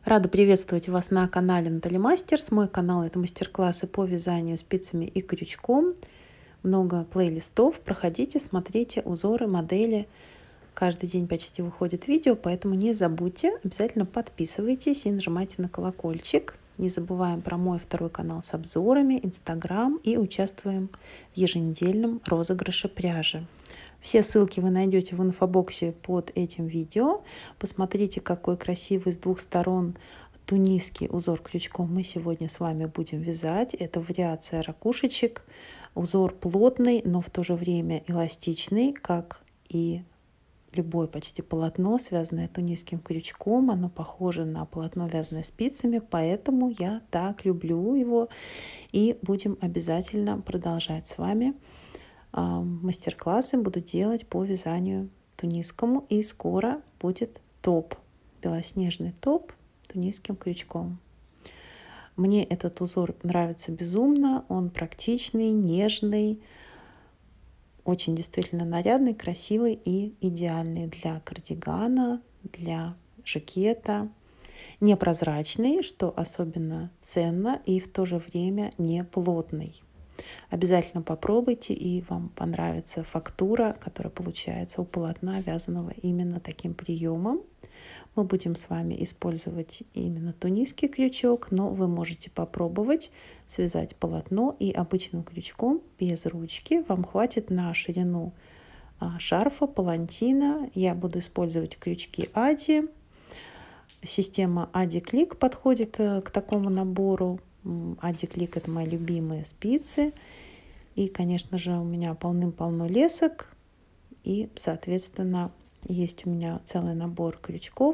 Рада приветствовать вас на канале Натали Мастерс. Мой канал — это мастер-классы по вязанию спицами и крючком. Много плейлистов. Проходите, смотрите узоры, модели. Каждый день почти выходит видео, поэтому не забудьте, обязательно подписывайтесь и нажимайте на колокольчик. Не забываем про мой второй канал с обзорами, Инстаграм, и участвуем в еженедельном розыгрыше пряжи. Все ссылки вы найдете в инфобоксе под этим видео. Посмотрите, какой красивый с двух сторон тунисский узор крючком мы сегодня с вами будем вязать. Это вариация ракушечек. Узор плотный, но в то же время эластичный, как и любое почти полотно, связанное тунисским крючком. Оно похоже на полотно, вязаное спицами, поэтому я так люблю его. И будем обязательно продолжать с вами мастер-классы буду делать по вязанию тунисскому. И скоро будет топ, белоснежный топ тунисским крючком. Мне этот узор нравится безумно. Он практичный, нежный, очень действительно нарядный, красивый и идеальный для кардигана, для жакета. Непрозрачный, что особенно ценно, и в то же время не плотный. Обязательно попробуйте, и вам понравится фактура, которая получается у полотна, вязаного именно таким приемом. Мы будем с вами использовать именно тунисский крючок, но вы можете попробовать связать полотно и обычным крючком без ручки. Вам хватит на ширину шарфа, палантина. Я буду использовать крючки Ади. Система Ади Клик подходит к такому набору. Ади Клик — это мои любимые спицы. И, конечно же, у меня полным-полно лесок. И, соответственно, есть у меня целый набор крючков.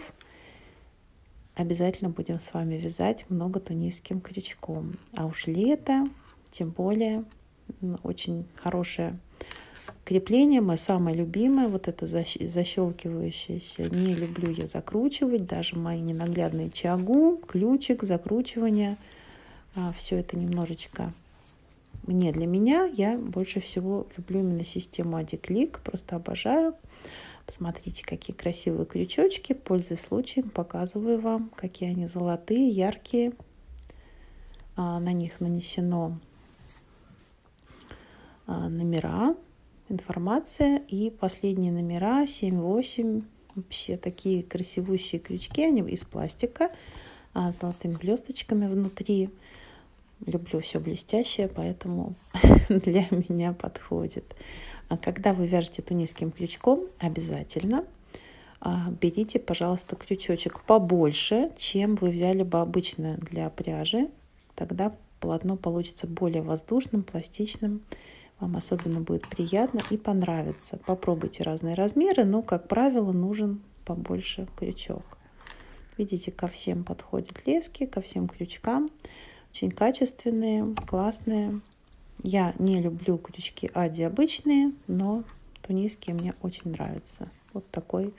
Обязательно будем с вами вязать много тунисским крючком. А уж лето, тем более, очень хорошее крепление. Мое самое любимое, вот это защелкивающееся. Не люблю я закручивать. Даже мои ненаглядные чагу, ключик, закручивание. Все это немножечко не для меня. Я больше всего люблю именно систему Ади Клик. Просто обожаю. Посмотрите, какие красивые крючочки. Пользуясь случаем, показываю вам, какие они золотые, яркие. На них нанесено номера, информация. И последние номера 7-8. Вообще такие красивущие крючки. Они из пластика с золотыми блесточками внутри. Люблю все блестящее, поэтому для меня подходит. А когда вы вяжете тунисским крючком, обязательно берите, пожалуйста, крючочек побольше, чем вы взяли бы обычно для пряжи. Тогда полотно получится более воздушным, пластичным. Вам особенно будет приятно и понравится. Попробуйте разные размеры, но, как правило, нужен побольше крючок. Видите, ко всем подходят лески, ко всем крючкам. Очень качественные, классные. Я не люблю крючки Ади обычные, но тунисские мне очень нравятся. Вот такой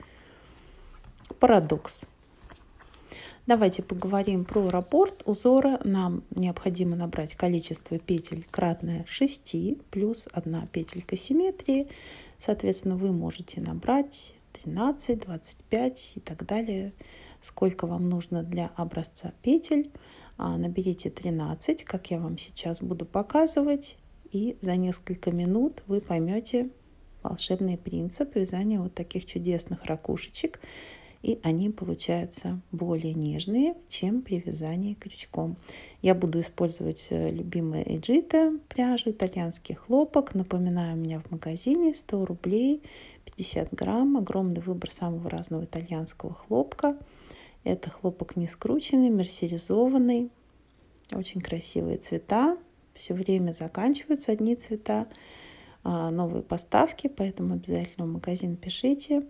парадокс. Давайте поговорим про раппорт узора. Нам необходимо набрать количество петель кратное 6 плюс 1 петелька симметрии. Соответственно, вы можете набрать 13, 25 и так далее. Сколько вам нужно для образца петель. Наберите 13, как я вам сейчас буду показывать, и за несколько минут вы поймете волшебный принцип вязания вот таких чудесных ракушечек, и они получаются более нежные, чем при вязании крючком. Я буду использовать любимые Эджита пряжу, итальянский хлопок. Напоминаю, у меня в магазине 100 рублей, 50 грамм, огромный выбор самого разного итальянского хлопка. Это хлопок не скрученный, мерсеризованный. Очень красивые цвета. Все время заканчиваются одни цвета. Новые поставки, поэтому обязательно в магазин пишите.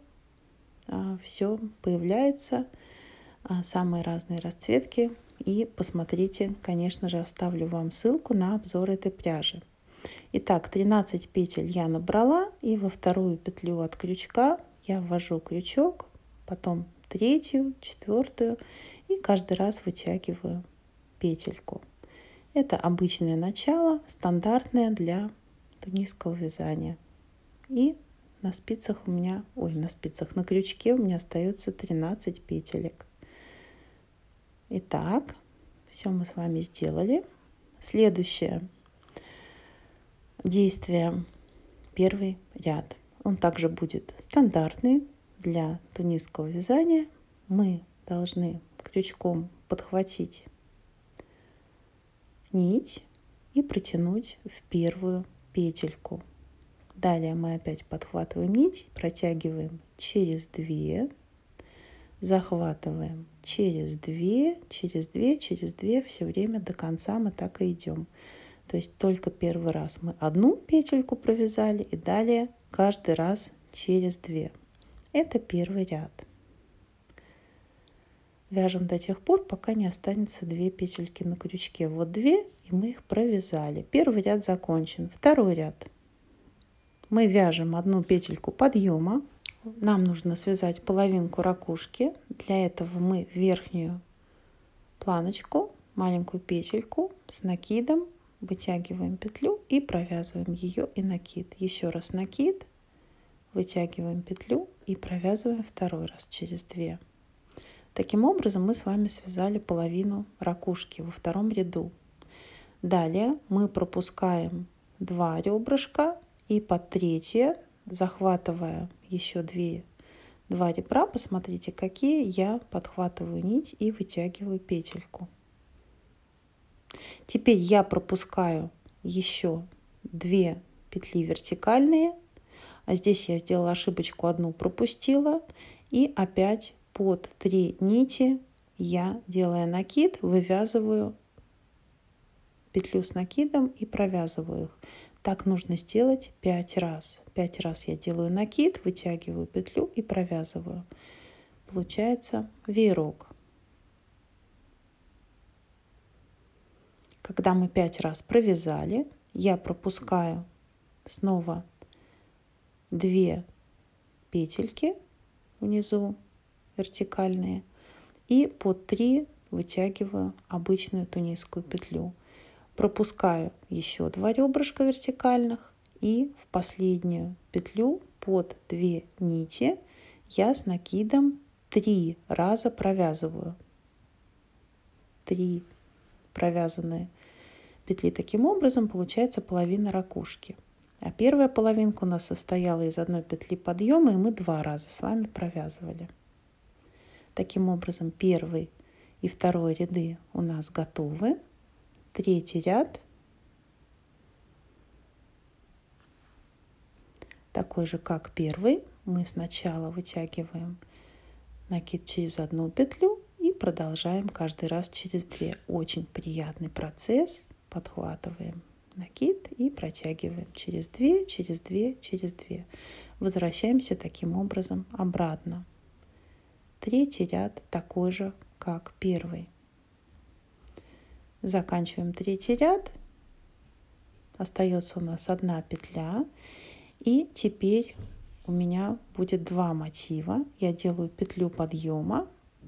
Все появляется. Самые разные расцветки. И посмотрите, конечно же, оставлю вам ссылку на обзор этой пряжи. Итак, 13 петель я набрала. И во вторую петлю от крючка я ввожу крючок. Потом третью, четвертую, и каждый раз вытягиваю петельку. Это обычное начало, стандартное для тунисского вязания. И на спицах у меня, на крючке у меня остается 13 петелек. Итак, все мы с вами сделали. Следующее действие, первый ряд. Он также будет стандартный для тунисского вязания. Мы должны крючком подхватить нить и протянуть в первую петельку. Далее мы опять подхватываем нить, протягиваем через 2, захватываем через 2, через 2, через 2, все время до конца мы так и идем. То есть только первый раз мы одну петельку провязали и далее каждый раз через 2. Это первый ряд. Вяжем до тех пор, пока не останется 2 петельки на крючке. Вот 2, и мы их провязали. Первый ряд закончен. Второй ряд. Мы вяжем одну петельку подъема. Нам нужно связать половинку ракушки. Для этого мы верхнюю планочку, маленькую петельку с накидом вытягиваем петлю и провязываем ее и накид. Еще раз накид, вытягиваем петлю и провязываем второй раз через 2. Таким образом мы с вами связали половину ракушки во втором ряду. Далее мы пропускаем 2 ребрышка и под третье, захватывая еще 2 ребра, посмотрите, какие, я подхватываю нить и вытягиваю петельку. Теперь я пропускаю еще 2 петли вертикальные, а здесь я сделала ошибочку, одну пропустила, и опять под 3 нити я, делая накид, вывязываю петлю с накидом и провязываю их. Так нужно сделать 5 раз. 5 раз я делаю накид, вытягиваю петлю и провязываю. Получается веерок. Когда мы 5 раз провязали, я пропускаю снова 2 петельки внизу вертикальные и под 3 вытягиваю обычную тунисскую петлю. Пропускаю еще 2 ребрышка вертикальных и в последнюю петлю под 2 нити я с накидом 3 раза провязываю. 3 провязанные петли. Таким образом получается половина ракушки. А первая половинка у нас состояла из одной петли подъема, и мы 2 раза с вами провязывали. Таким образом, первый и второй ряды у нас готовы. Третий ряд такой же, как первый. Мы сначала вытягиваем накид через одну петлю и продолжаем каждый раз через 2. Очень приятный процесс. Подхватываем накид и протягиваем через 2, через 2, через 2. Возвращаемся таким образом обратно. Третий ряд такой же, как первый. Заканчиваем третий ряд. Остается у нас 1 петля. И теперь у меня будет 2 мотива. Я делаю петлю подъема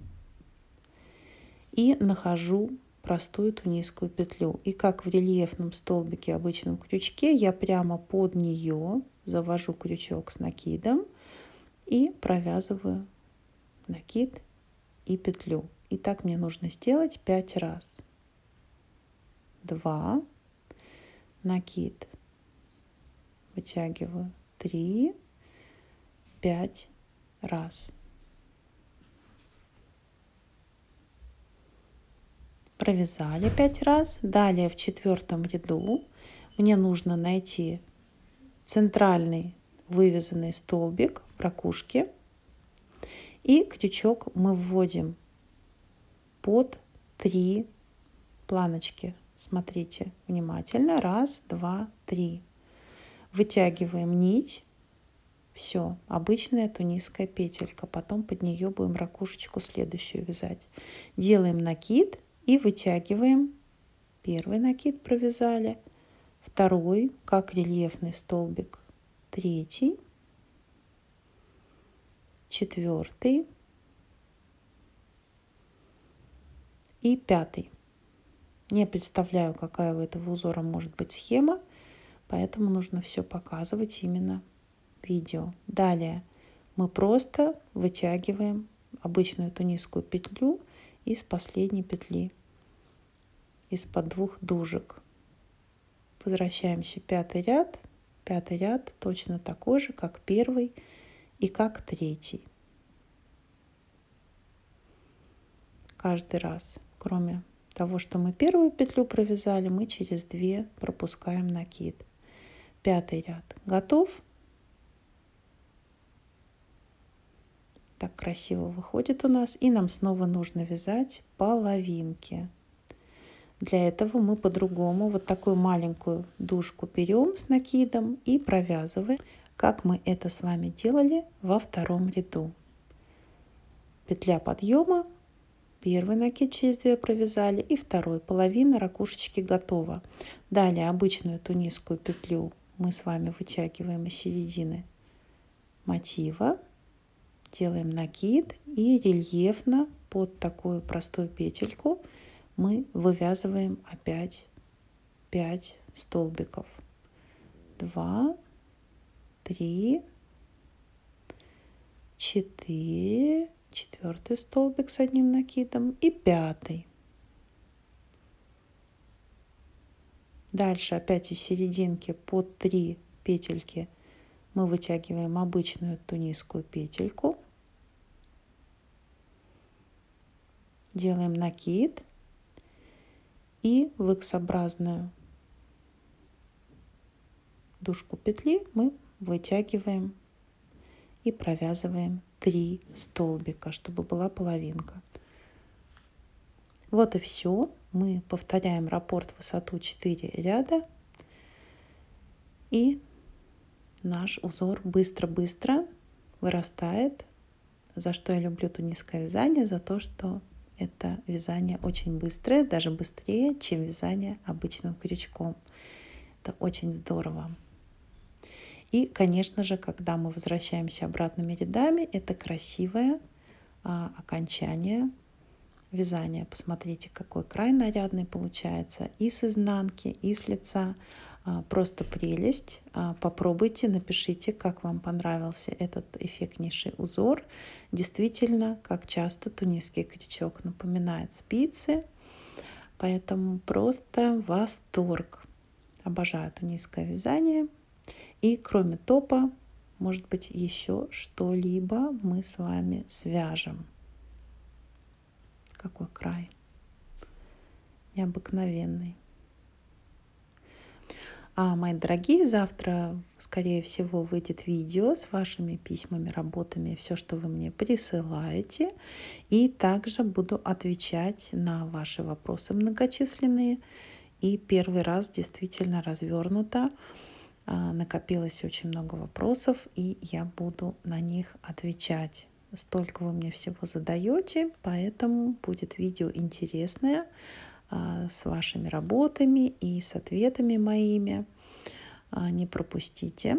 и нахожу простую тунисскую петлю. И как в рельефном столбике, обычном крючке, я прямо под нее завожу крючок с накидом и провязываю накид и петлю. И так мне нужно сделать 5 раз. 2, накид, вытягиваю 3, 5 раз. Провязали 5 раз. Далее в 4 ряду мне нужно найти центральный вывязанный столбик в ракушке. И крючок мы вводим под 3 планочки. Смотрите внимательно. 1, 2, 3. Вытягиваем нить. Все, обычная тунисская петелька. Потом под нее будем ракушечку следующую вязать. Делаем накид и вытягиваем. Первый накид провязали. Второй, как рельефный столбик. Третий. Четвертый. И 5. Не представляю, какая у этого узора может быть схема, поэтому нужно все показывать именно в видео. Далее мы просто вытягиваем обычную тунисскую петлю из последней петли, из-под 2 дужек. Возвращаемся в 5-й ряд. 5-й ряд точно такой же, как 1-й и как 3-й. Каждый раз, кроме того, что мы 1-ю петлю провязали, мы через 2 пропускаем накид. 5-й ряд готов. Так красиво выходит у нас. И нам снова нужно вязать половинки. Для этого мы по-другому вот такую маленькую дужку берем с накидом и провязываем, как мы это с вами делали во 2-м ряду. Петля подъема, 1-й накид через 2 провязали и 2-й. Половина ракушечки готова. Далее обычную тунисскую петлю мы с вами вытягиваем из середины мотива, делаем накид и рельефно под такую простую петельку мы вывязываем опять 5 столбиков. 2, 3, 4, 4-й столбик с одним накидом и 5-й. Дальше опять из серединки под 3 петельки мы вытягиваем обычную тунисскую петельку, делаем накид и в X-образную дужку петли мы вытягиваем и провязываем 3 столбика, чтобы была половинка. Вот и все. Мы повторяем раппорт высоту 4 ряда. И наш узор быстро-быстро вырастает. За что я люблю тунисское вязание? За то, что это вязание очень быстрое, даже быстрее, чем вязание обычным крючком. Это очень здорово. И, конечно же, когда мы возвращаемся обратными рядами, это красивое окончание вязания. Посмотрите, какой край нарядный получается и с изнанки, и с лица. Просто прелесть. Попробуйте, напишите, как вам понравился этот эффектнейший узор. Действительно, как часто тунисский крючок напоминает спицы. Поэтому просто восторг. Обожаю тунисское вязание. И кроме топа, может быть, еще что-либо мы с вами свяжем. Какой край необыкновенный. Мои дорогие, завтра, скорее всего, выйдет видео с вашими письмами, работами, все, что вы мне присылаете. И также буду отвечать на ваши вопросы многочисленные. И первый раз действительно развернуто. Накопилось очень много вопросов, и я буду на них отвечать. Столько вы мне всего задаете, поэтому будет видео интересное с вашими работами и с ответами моими. Не пропустите.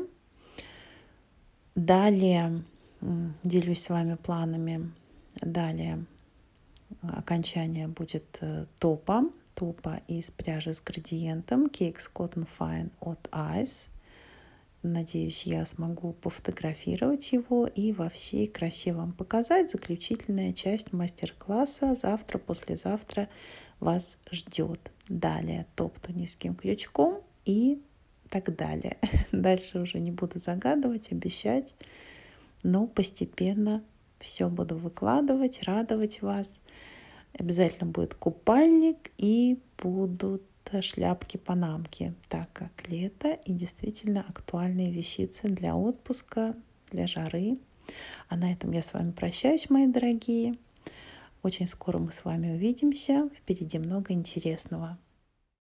Далее делюсь с вами планами. Далее окончание будет топа из пряжи с градиентом Cakes Cotton Fine от Ice. Надеюсь, я смогу пофотографировать его и во всей красе вам показать. Заключительная часть мастер-класса завтра, послезавтра вас ждет. Далее топ тунисским крючком и так далее. Дальше уже не буду загадывать, обещать, но постепенно все буду выкладывать, радовать вас. Обязательно будет купальник и будут шляпки-панамки, так как лето и действительно актуальные вещицы для отпуска, для жары. А на этом я с вами прощаюсь, мои дорогие. Очень скоро мы с вами увидимся. Впереди много интересного.